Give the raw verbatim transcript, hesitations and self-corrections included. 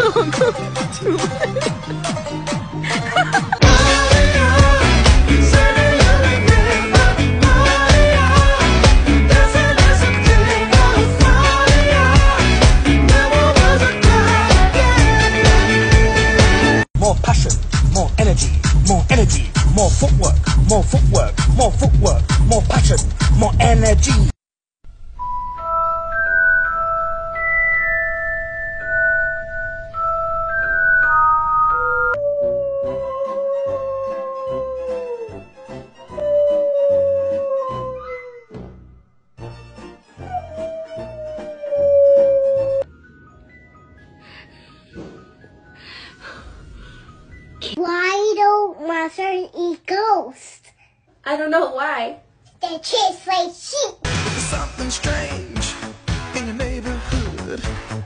no, too late. More passion, more energy, more energy, more footwork, more footwork, more footwork, more passion, more energy. Why don't monsters eat ghosts? I don't know why. They taste like sheep. Something strange in your neighborhood.